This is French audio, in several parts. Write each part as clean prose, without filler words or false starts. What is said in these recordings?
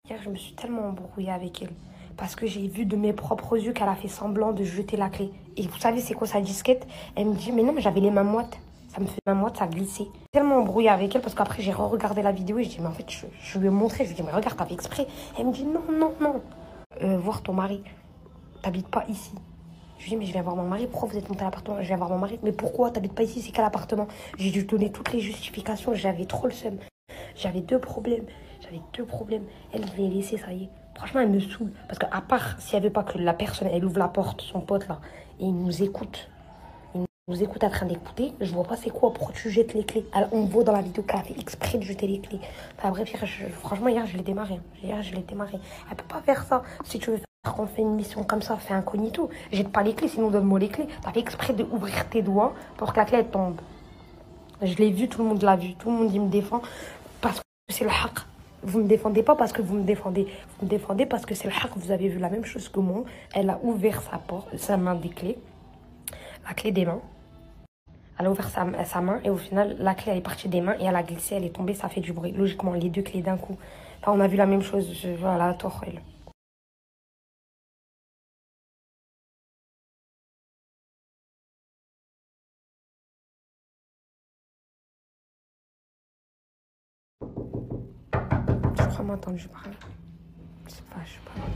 Hier, je me suis tellement embrouillée avec elle. Parce que j'ai vu de mes propres yeux qu'elle a fait semblant de jeter la clé. Et vous savez, c'est quoi sa disquette? Elle me dit, mais non, mais j'avais les mains moites. Ça me fait les mains moites, ça glissait. Tellement embrouillée avec elle parce qu'après, j'ai re-regardé la vidéo et je dis, mais en fait, je lui ai montré. Je lui ai dit, mais regarde, t'as fait exprès. Elle me dit, non, non, non. Voir ton mari. T'habites pas ici. Je lui dis, mais je viens voir mon mari. Pourquoi vous êtes monté à l'appartement? Je viens voir mon mari. Mais pourquoi t'habites pas ici? C'est quel appartement? J'ai dû donner toutes les justifications. J'avais trop le seum. J'avais deux problèmes. Elle voulait laisser, ça y est. Franchement, elle me saoule. Parce qu'à part, s'il n'y avait pas que la personne, elle ouvre la porte, son pote là, et il nous écoute. Il nous écoute en train d'écouter. Je vois pas c'est quoi. Pourquoi tu jettes les clés? On voit dans la vidéo qu'elle a fait exprès de jeter les clés. Enfin bref, franchement, hier, je l'ai démarré. Elle peut pas faire ça. Si tu veux faire qu'on fait une mission comme ça, fais incognito. Jette pas les clés, sinon donne-moi les clés. T'as fait exprès d'ouvrir tes doigts pour que la clé elle tombe. Je l'ai vu, tout le monde l'a vu. Tout le monde il me défend parce que c'est le haq. Vous ne me défendez pas parce que vous me défendez. Vous me défendez parce que c'est le haq. Vous avez vu la même chose que moi. Elle a ouvert sa main des clés. La clé des mains. Elle a ouvert sa main et au final, la clé elle est partie des mains et elle a glissé, elle est tombée, ça fait du bruit. Logiquement, les deux clés d'un coup. Enfin, on a vu la même chose. Voilà, à tort, elle. Je crois m'entendre, je parle. Je sais pas, je sais pas.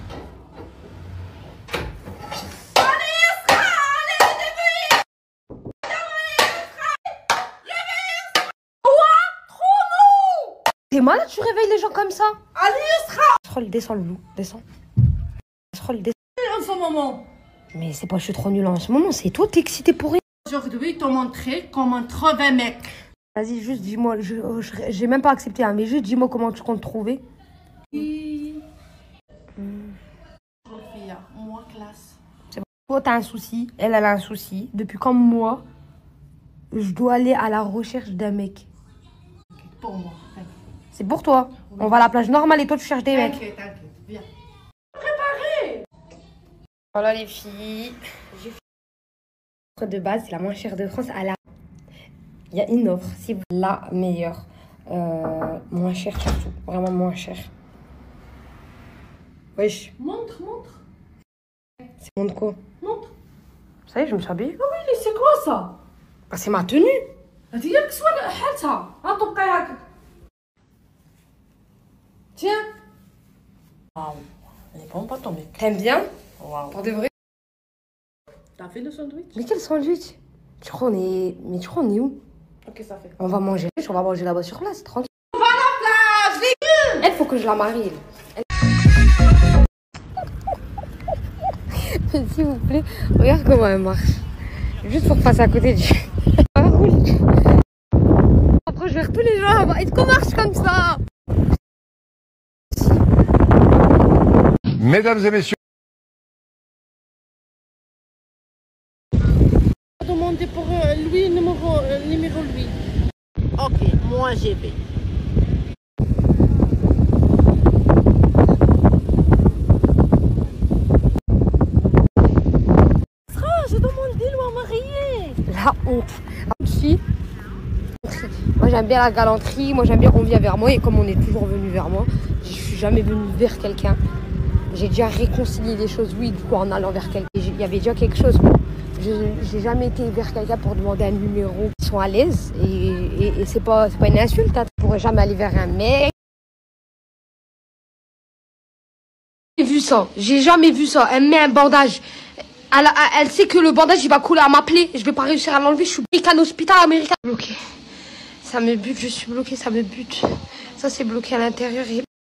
T'es malade, tu réveilles les gens comme ça? Allez, descends, Loulou, descends. Descends. En ce moment. Mais c'est pas je suis trop nulle en ce moment, c'est toi, t'es excité pour rien. Aujourd'hui, te montrer comment trouver un mec. Vas-y, juste dis-moi, j'ai même pas accepté, hein, mais juste dis-moi comment tu comptes trouver. Moi, classe. C'est bon. Toi, t'as un souci, elle a un souci. Depuis quand moi, je dois aller à la recherche d'un mec? Pour moi. C'est pour toi. On va à la plage normale et toi, tu cherches des mecs. T'inquiète, viens. Voilà les filles. J'ai fait de base, c'est la moins chère de France. Il y a une offre, si vous la meilleure. Moins chère surtout. Vraiment moins chère. Wesh. Montre. C'est mon de quoi? Montre. Ça y est, je me suis habillée. Ah oui, c'est quoi ça? Bah, c'est ma tenue. هذه هي كسوة حالتها. تبقي هكاك. Tiens. Waouh. Elle est pas ton mec. T'aimes bien? Waouh. Pour de vrai? T'as fait le sandwich? Mais quel sandwich? Tu crois on est où? Ok, ça fait. On va manger là-bas sur place, tranquille. On va à la plage, les gars. Elle, faut que je la marie. S'il vous plaît, regarde comment elle marche. Juste pour passer à côté du... Après, je vais tous les jours. Est-ce qu'on marche comme ça? Mesdames et messieurs. Demandez pour Louis, numéro Louis. Ok, moi j'y vais. Je demande Lou à marier. La honte. Si. Moi j'aime bien la galanterie, moi j'aime bien qu'on vient vers moi et comme on est toujours venu vers moi, je suis jamais venue vers quelqu'un. J'ai déjà réconcilié les choses, oui, du coup en allant vers quelqu'un. Il y avait déjà quelque chose. J'ai jamais été vers quelqu'un pour demander un numéro. Ils sont à l'aise et c'est pas une insulte. Hein. Je pourrais jamais aller vers un mec. J'ai jamais vu ça. Elle met un bandage. Elle sait que le bandage il va couler à ma plaie. Je vais pas réussir à l'enlever. Je suis bloquée à l'hôpital américain. Bloqué. Ça me bute. Je suis bloquée. Ça me bute. Ça c'est bloqué à l'intérieur.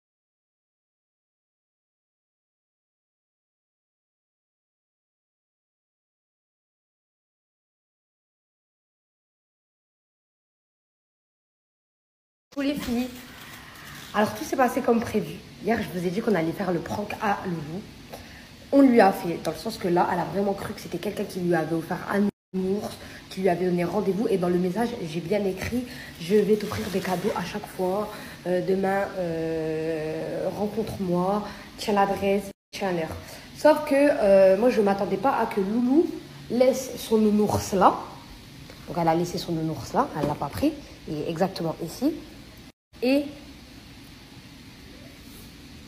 Tous les filles. Alors tout s'est passé comme prévu. Hier je vous ai dit qu'on allait faire le prank à Loulou. On lui a fait, dans le sens que là, elle a vraiment cru que c'était quelqu'un qui lui avait offert un ours, qui lui avait donné rendez-vous. Et dans le message, j'ai bien écrit « Je vais t'offrir des cadeaux à chaque fois. Demain, rencontre-moi, tiens l'adresse, tiens l'heure. » Sauf que moi, je ne m'attendais pas à que Loulou laisse son nounours là. Donc, elle a laissé son nounours là, elle ne l'a pas pris. Il est exactement ici. Et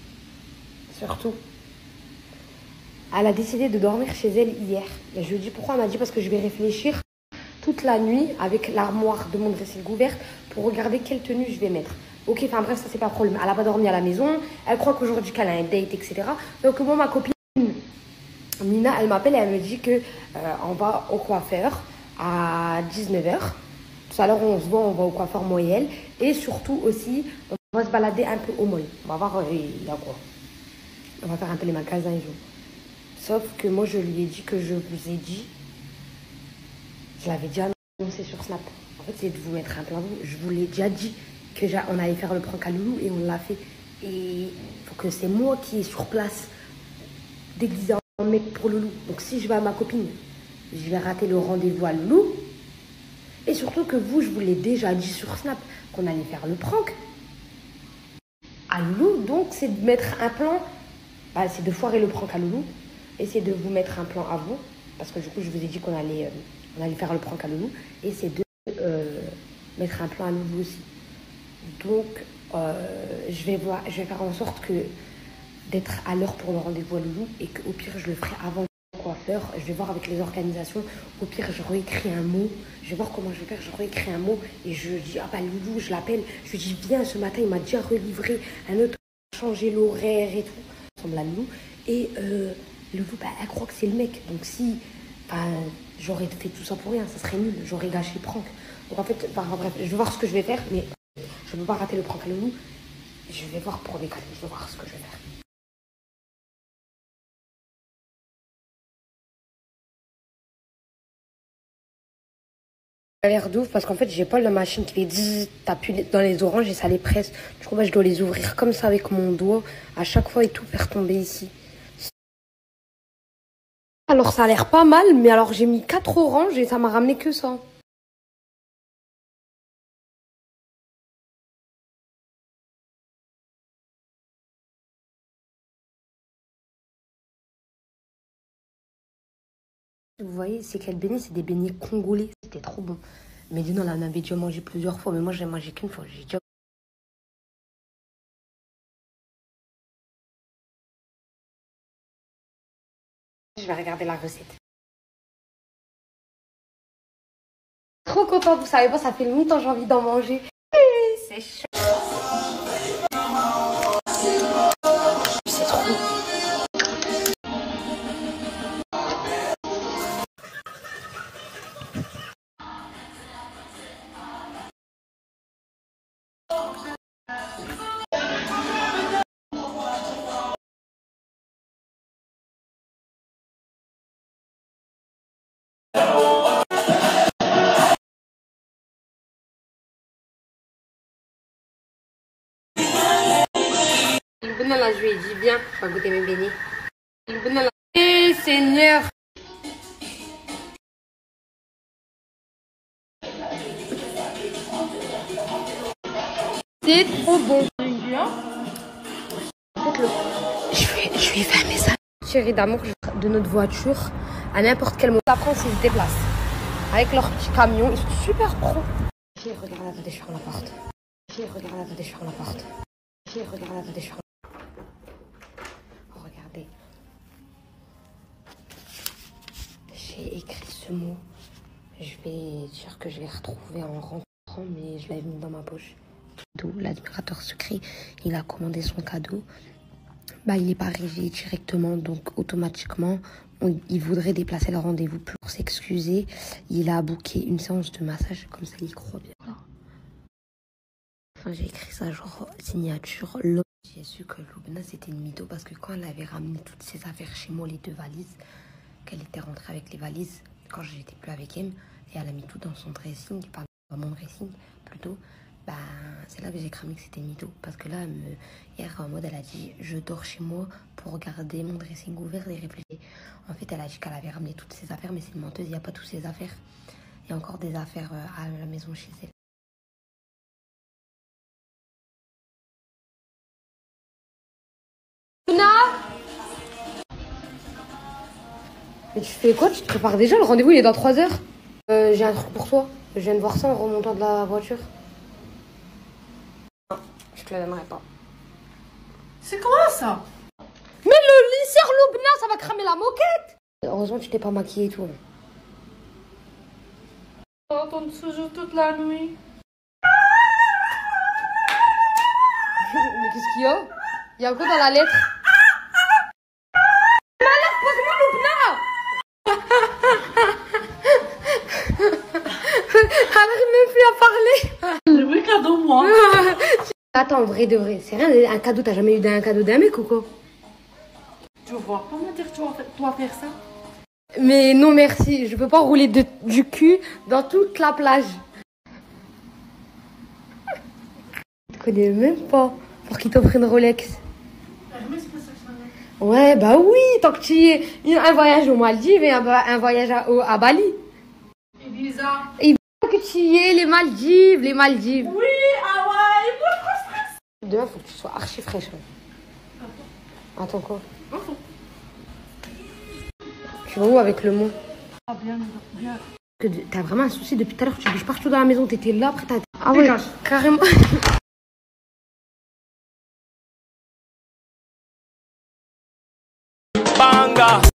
Surtout. Elle a décidé de dormir chez elle hier. Et je lui ai dit pourquoi. Elle m'a dit parce que je vais réfléchir toute la nuit avec l'armoire de mon dressing ouverte pour regarder quelle tenue je vais mettre. Ok, enfin bref, ça c'est pas problème. Elle n'a pas dormi à la maison. Elle croit qu'aujourd'hui qu'elle a un date, etc. Donc moi, ma copine Nina, elle m'appelle et elle me dit que on va au coiffeur à 19h. Tout à l'heure, on se voit, on va au coiffeur moi et elle. Et surtout aussi, on va se balader un peu au mall. On va voir, il y a quoi. On va faire un peu les magasins et tout. Sauf que moi, je lui ai dit que je vous ai dit. Je l'avais déjà annoncé sur Snap. En fait, c'est de vous mettre un plan. Je vous l'ai déjà dit qu'on allait faire le prank à Loulou et on l'a fait. Et il faut que c'est moi qui est sur place, déguisé en mec pour Loulou. Donc si je vais à ma copine, je vais rater le rendez-vous à Loulou. Et surtout que vous, je vous l'ai déjà dit sur Snap qu'on allait faire le prank à Loulou. Donc c'est de mettre un plan, c'est de foirer le prank à Loulou. Et c'est de vous mettre un plan à vous. Parce que du coup, je vous ai dit qu'on allait faire le prank à Loulou. Et c'est de mettre un plan à Loulou aussi. Donc, je vais faire en sorte d'être à l'heure pour le rendez-vous à Loulou. Et qu'au pire, je le ferai avant le coiffeur. Je vais voir avec les organisations. Au pire, je réécris un mot. Je vais voir comment je vais faire. Je réécris un mot. Et je dis, Loulou, je l'appelle. Je lui dis, viens, ce matin, il m'a déjà relivré un autre. Changer l'horaire et tout. Ça ressemble à Loulou. Et Loulou, elle croit que c'est le mec. Donc si j'aurais fait tout ça pour rien, ça serait nul. J'aurais gâché le prank. Donc en fait, bref, je vais voir ce que je vais faire. Mais je ne peux pas rater le prank à Loulou. Je vais voir pour décaler. Je vais voir ce que je vais faire. Ça a l'air d'ouf parce qu'en fait, j'ai pas la machine qui fait zzz, t'appuies dans les oranges et ça les presse. Du coup, je dois les ouvrir comme ça avec mon doigt à chaque fois et tout faire tomber ici. Alors, ça a l'air pas mal, mais alors j'ai mis 4 oranges et ça m'a ramené que ça. Vous voyez, c'est quel beignet, c'est des beignets congolais. C'était trop bon. Mais dis non, là, on avait déjà mangé plusieurs fois, mais moi, j'ai mangé qu'une fois. J'ai déjà... Je vais regarder la recette. Trop contente, vous savez pas, ça fait longtemps que j'ai envie d'en manger. C'est chaud. C'est trop bon. Bon, là, je lui ai dit, viens, on va goûter mes beignets. Bon, là. Eh, Seigneur! C'est trop bon. Je lui ai fait un message. Chérie d'amour, de notre voiture, à n'importe quel moment. La France, ils se déplacent. Avec leur petit camion, ils sont super pro. Fille, regarde, attendez, je ferme la porte. Fille, regarde, attendez, je ferme la porte. Fille, regarde, attendez, je ferme la porte. Regardez. J'ai écrit ce mot. Je vais dire que je l'ai retrouvé en rentrant, mais je l'avais mis dans ma poche. L'admirateur secret, il a commandé son cadeau. Il n'est pas arrivé directement, donc automatiquement, il voudrait déplacer le rendez-vous pour s'excuser. Il a booké une séance de massage, comme ça il croit bien. Enfin, j'ai écrit ça genre signature. J'ai su que Loubna c'était une mytho parce que quand elle avait ramené toutes ses affaires chez moi, les 2 valises, qu'elle était rentrée avec les valises, quand j'étais plus avec elle, et elle a mis tout dans son dressing, dans mon dressing plutôt. C'est là que j'ai cramé que c'était une mytho. Parce que là, hier, en mode, elle a dit je dors chez moi pour regarder mon dressing ouvert et réfléchir. En fait, elle a dit qu'elle avait ramené toutes ses affaires, mais c'est une menteuse, il n'y a pas toutes ses affaires. Il y a encore des affaires à la maison chez elle. Luna! Mais tu fais quoi? Tu te prépares déjà? Le rendez-vous il est dans 3 heures. J'ai un truc pour toi. Je viens de voir ça en remontant de la voiture. Non, je te la donnerai pas. C'est quoi ça? ça va cramer la moquette. Heureusement, tu t'es pas maquillée et tout. On va entendre ce jeu toute la nuit. Mais qu'est-ce qu'il y a? Il y a quoi dans la lettre? Malade, pose-moi le pneu. Elle n'arrive même plus à parler. Oui, cadeau, moi. Attends, vrai de vrai, c'est rien, un cadeau, t'as jamais eu un cadeau d'un mec ou quoi? Tu vas pas me dire que tu dois faire ça? Mais non merci, je peux pas rouler du cul dans toute la plage. Je te connais même pas pour qu'il t'offre une Rolex. Ouais, bah oui, tant que tu y es. Un voyage aux Maldives et un voyage à Bali. Elisa. Et que tu y es, les Maldives. Oui, Hawaï, moi trop stress. Demain, faut que tu sois archi fraîche. Ouais. Attends quoi? Tu vas où avec le mot? Ah bien, bien. T'as vraiment un souci depuis tout à l'heure, tu bouges partout dans la maison, t'étais là, après t'as... Ah ouais, carrément. Banga.